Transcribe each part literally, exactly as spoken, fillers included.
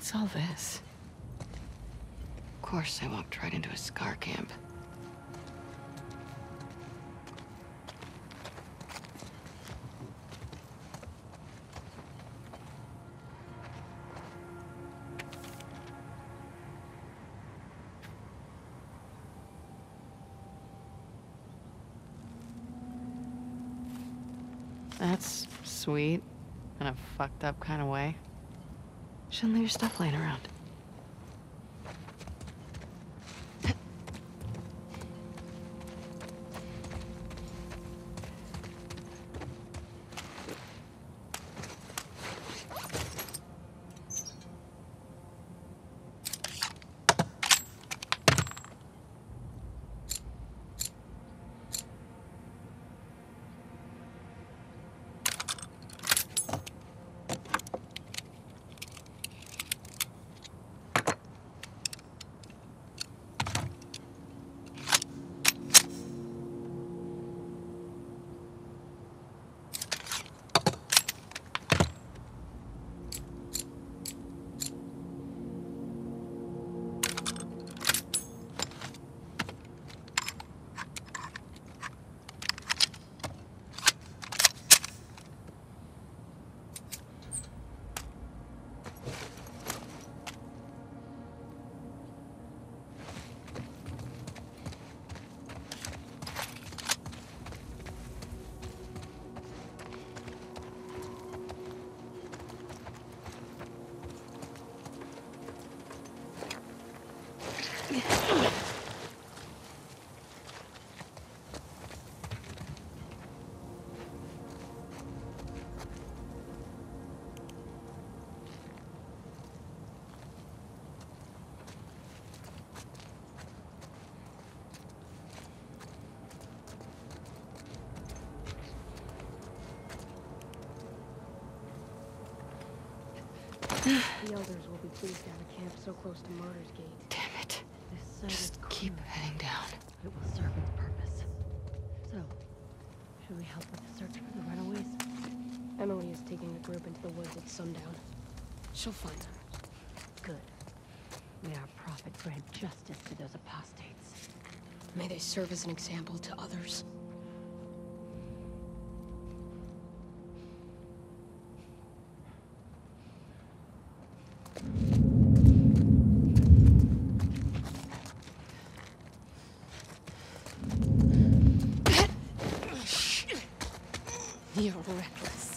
What's all this? Of course I walked right into a scar camp. That's sweet, in a fucked up kind of way. Shouldn't leave your stuff laying around. The elders will be pleased to have a camp so close to Martyr's Gate. Damn it. This site Just is keep cruel. heading down. It will serve its purpose. So, should we help with the search for the runaways? Emily is taking a group into the woods at sundown. She'll find them. Good. May our prophet grant justice to those apostates. May they serve as an example to others. You're reckless.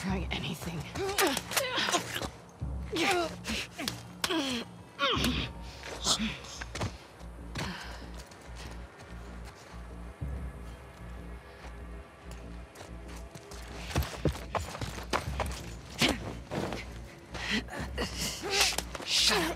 try anything. Shut up.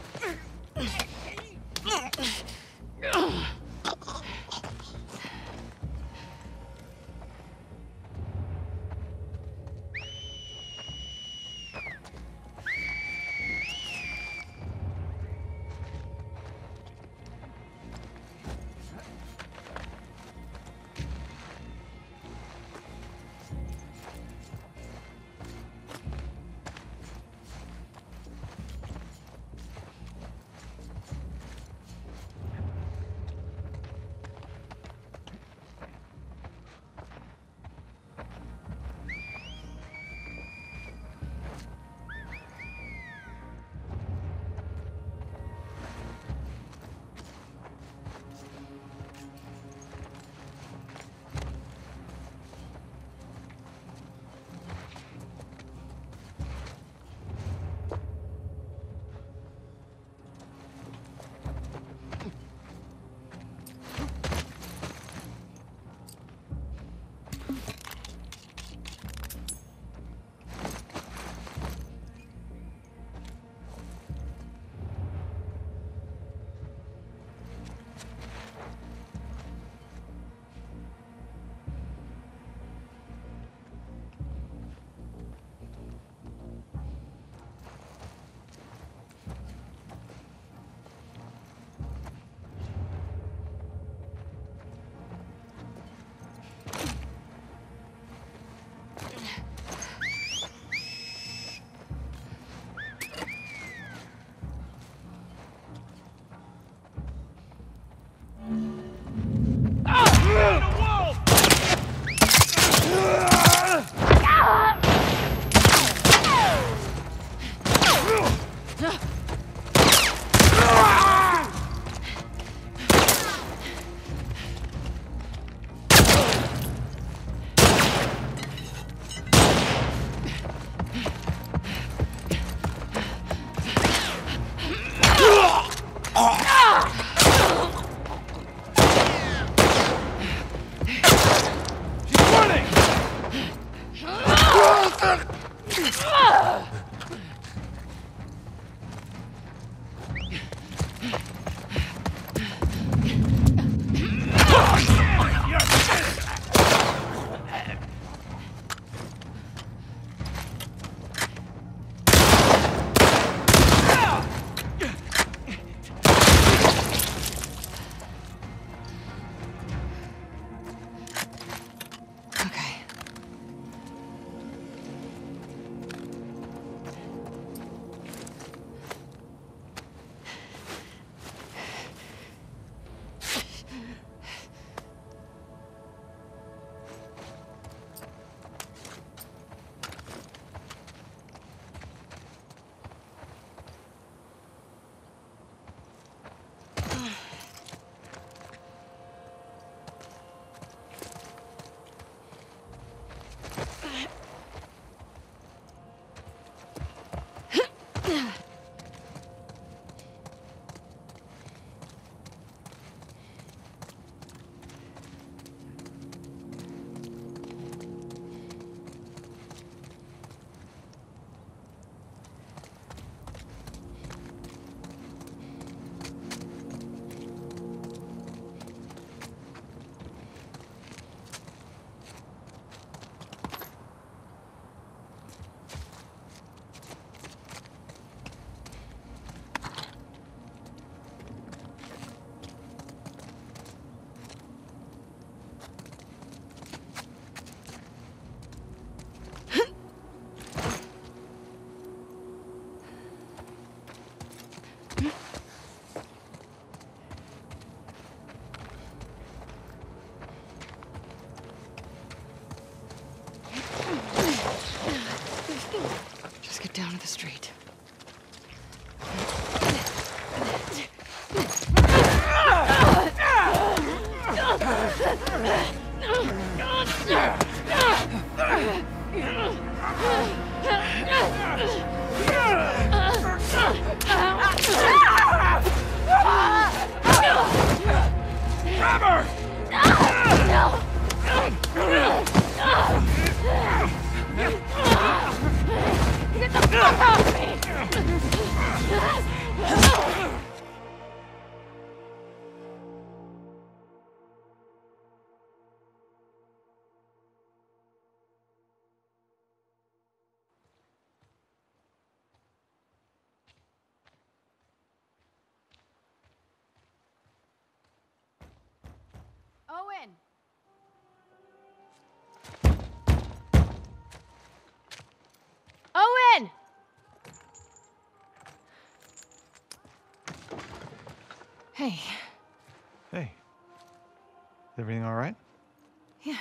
Hey. Hey. Is everything all right? Yeah.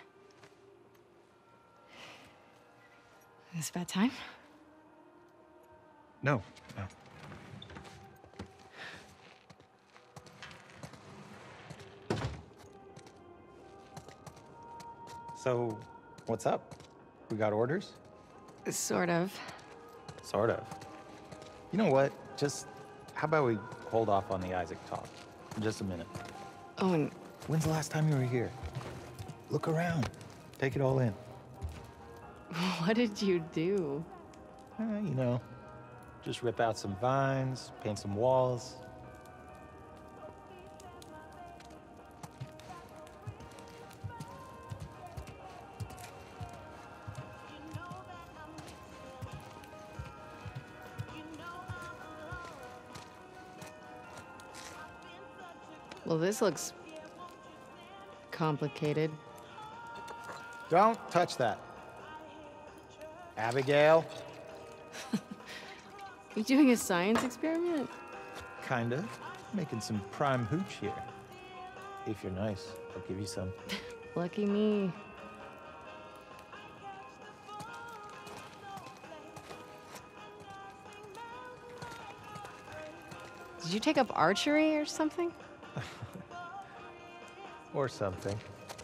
Is it bad time? No, no. So, what's up? We got orders? Sort of. Sort of. You know what? Just, how about we hold off on the Isaac talk for just a minute? Oh, and When's the last time you were here? Look around. Take it all in. what did you do? Uh, you know, just rip out some vines, paint some walls. Well, this looks complicated. Don't touch that. Abigail? You doing a science experiment? Kinda. Making some prime hooch here. If you're nice, I'll give you some. Lucky me. Did you take up archery or something? Or something.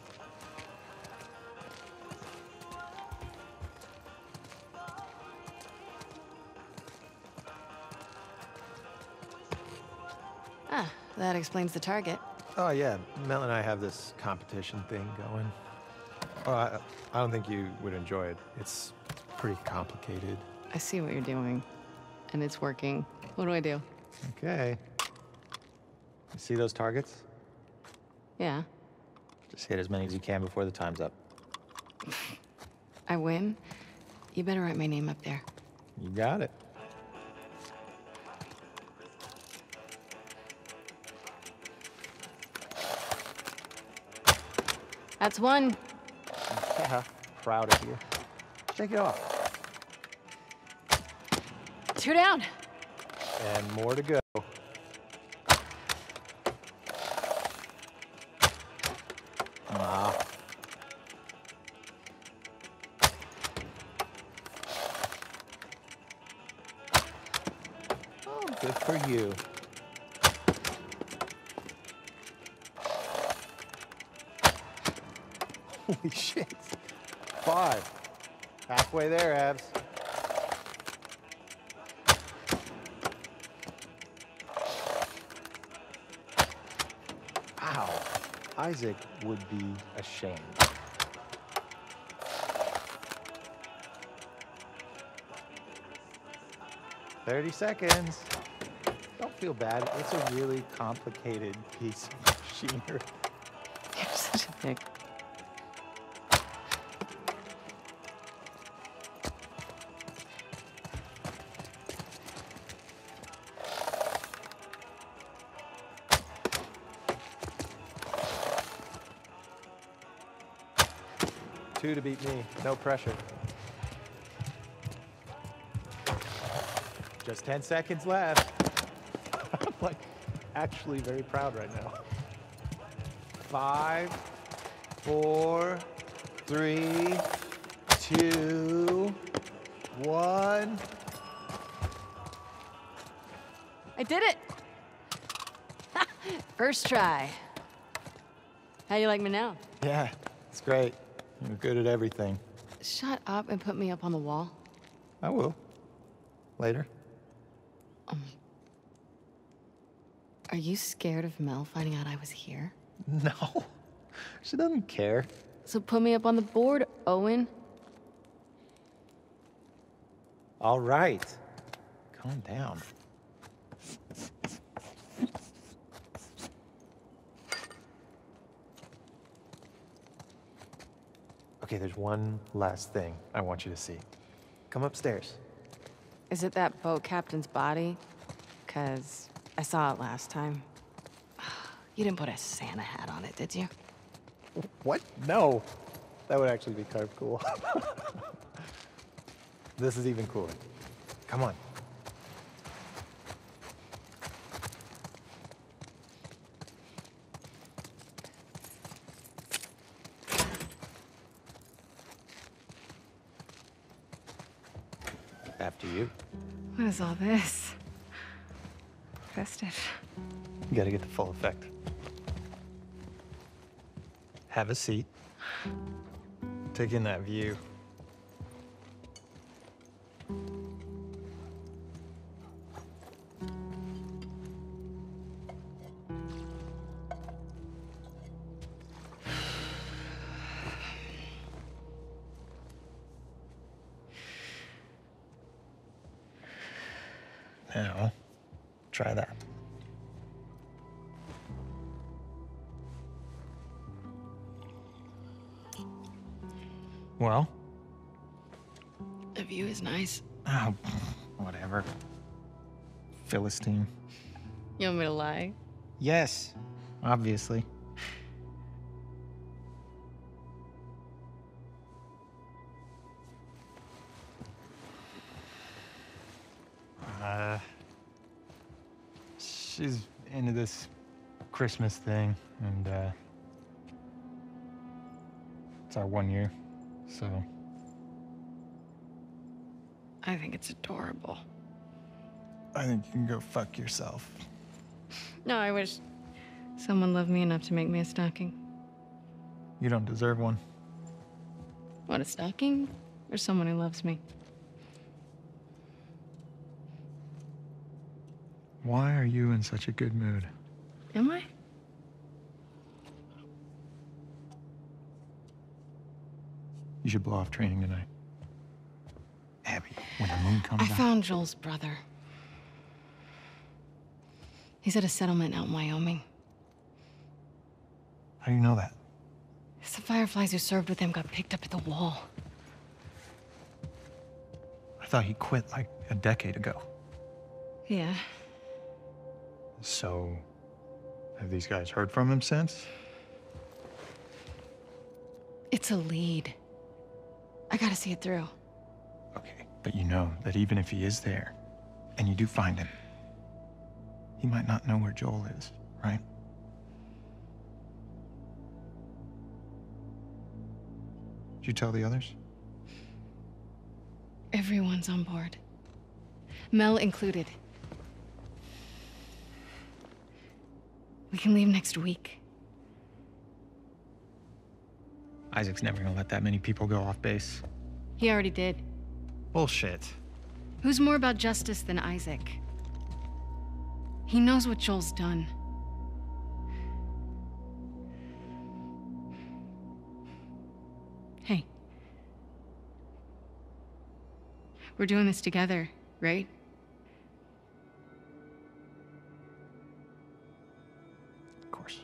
Ah, that explains the target. Oh, yeah. Mel and I have this competition thing going. Oh, I, I don't think you would enjoy it. It's pretty complicated. I see what you're doing, and it's working. What do I do? Okay. You see those targets? Yeah. Just hit as many as you can before the time's up. I win? You better write my name up there. You got it. That's one. Yeah, proud of you. Shake it off. Two down. And more to go. Ah. Oh, good for you. Holy shit. Five. Halfway there, Abs. Wow. Isaac would be ashamed. Thirty seconds. Don't feel bad. It's a really complicated piece of machinery. You're such a dick. Two to beat me. No pressure. Just ten seconds left. I'm like actually very proud right now. Five, four, three, two, one. I did it! First try. How you like me now? Yeah, it's great. You're good at everything. Shut up and put me up on the wall. I will. Later. Um, are you scared of Mel finding out I was here? No. She doesn't care. So put me up on the board, Owen. All right. Calm down. Okay, there's one last thing I want you to see. Come upstairs. Is it that boat captain's body? Cause I saw it last time. You didn't put a Santa hat on it, did you? What? No. That would actually be kind of cool. This is even cooler. Come on. After you. What is all this? Festive. You gotta get the full effect. Have a seat. Take in that view. Now, try that. Well? The view is nice. Oh, whatever. Philistine. You want me to lie? Yes, obviously. Uh, she's into this Christmas thing, and uh, it's our one year, so. I think it's adorable. I think you can go fuck yourself. No, I wish someone loved me enough to make me a stocking. You don't deserve one. What, a stocking? Or someone who loves me? Why are you in such a good mood? Am I? You should blow off training tonight. Abby, when the moon comes I out. found Joel's brother. He's at a settlement out in Wyoming. How do you know that? Some fireflies who served with him got picked up at the wall. I thought he quit like a decade ago. Yeah. So, have these guys heard from him since? It's a lead. I gotta see it through. Okay, but you know that even if he is there, and you do find him, he might not know where Joel is, right? Did you tell the others? Everyone's on board. Mel included. We can leave next week. Isaac's never gonna let that many people go off base. He already did. Bullshit. Who's more about justice than Isaac? He knows what Joel's done. Hey. We're doing this together, right? Of course.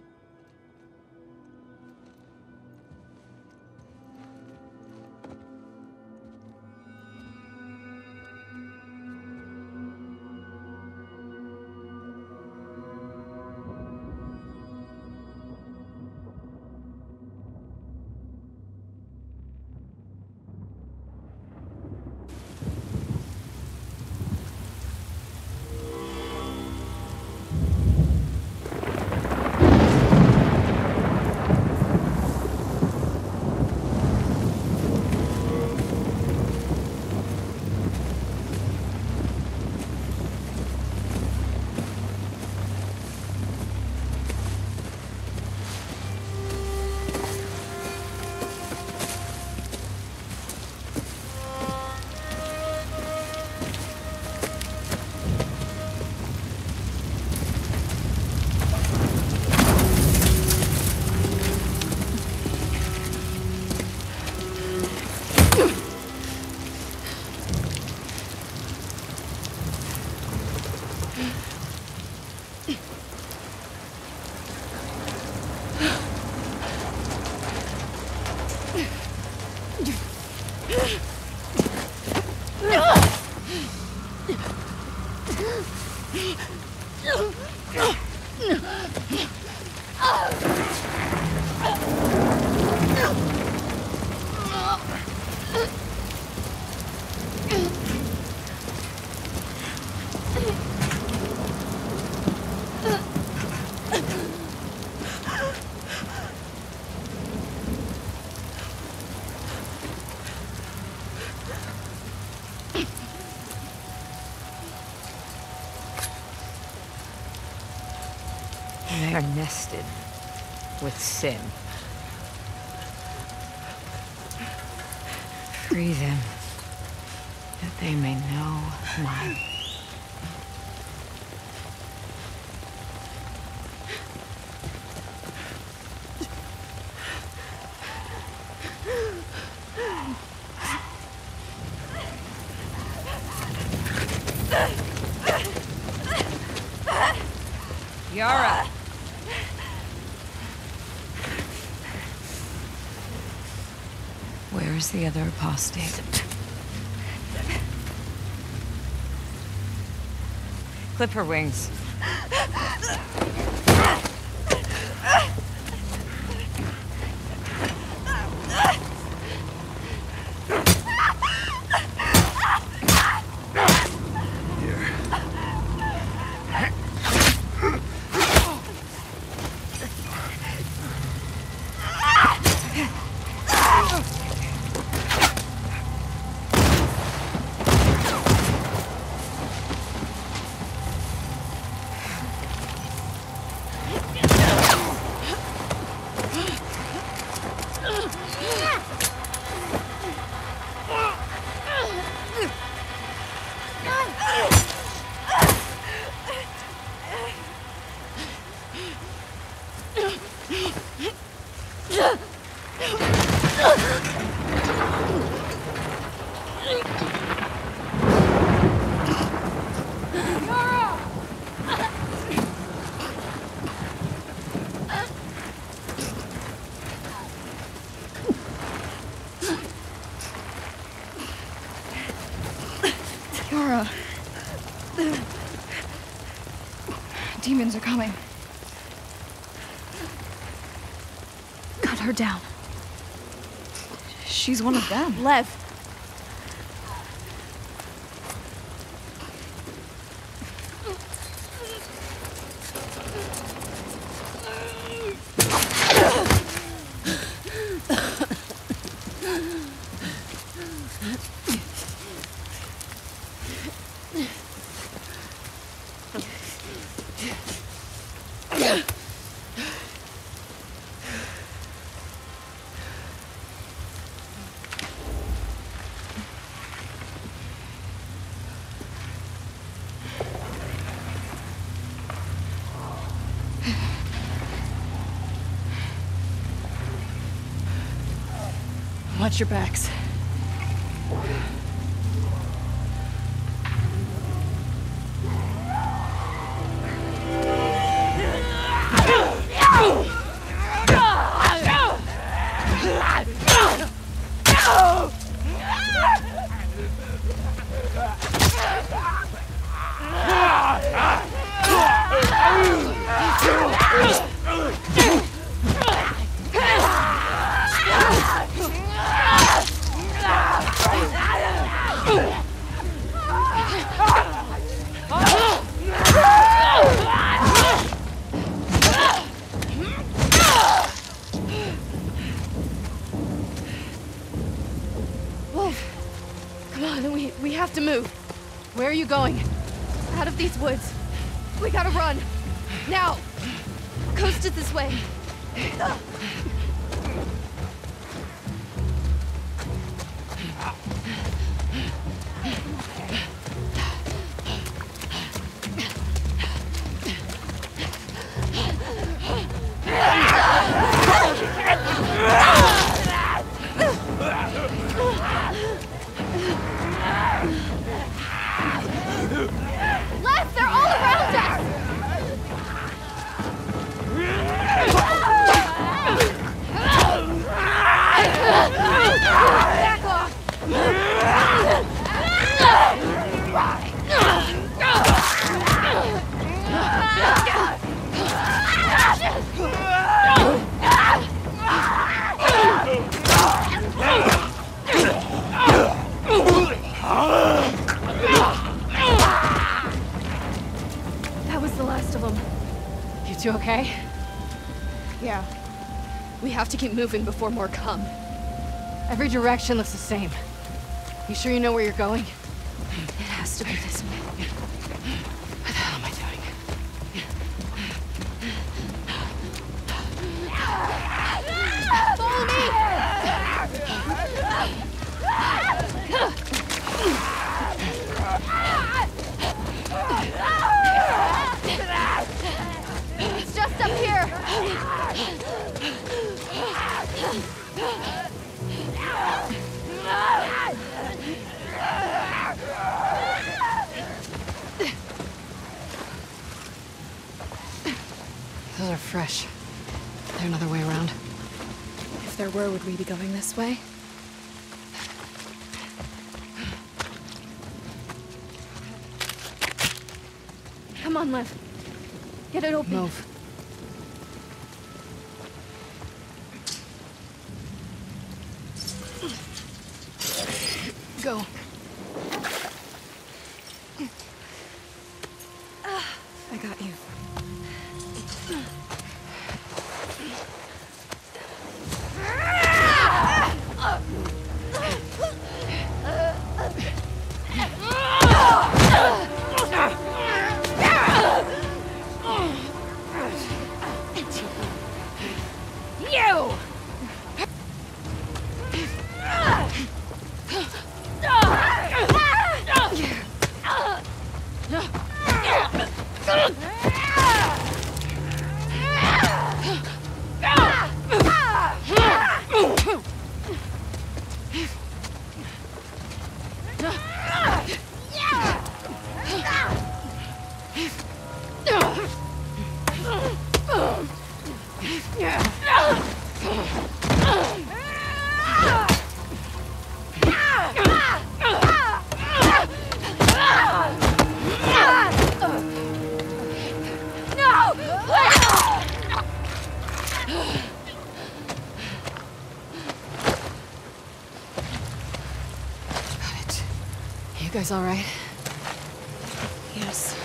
They are nested with sin. Free them, that they may know mine. Yara! Where is the other apostate? Clip her wings. Yara. Demons are coming. Cut her down. She's one of them. Lev. Watch your backs. We have to move. Where are you going? Out of these woods. We gotta run. Now. Coast is this way. Ugh. Left, they're all around us! Back off! That was the last of them. You two okay? Yeah. We have to keep moving before more come. Every direction looks the same. You sure you know where you're going? It has to be this way. What the hell am I doing? Those are fresh. Is there another way around? If there were, would we be going this way? Come on, Liv. Get it open. Move. Go. I got you. You guys all right? Yes.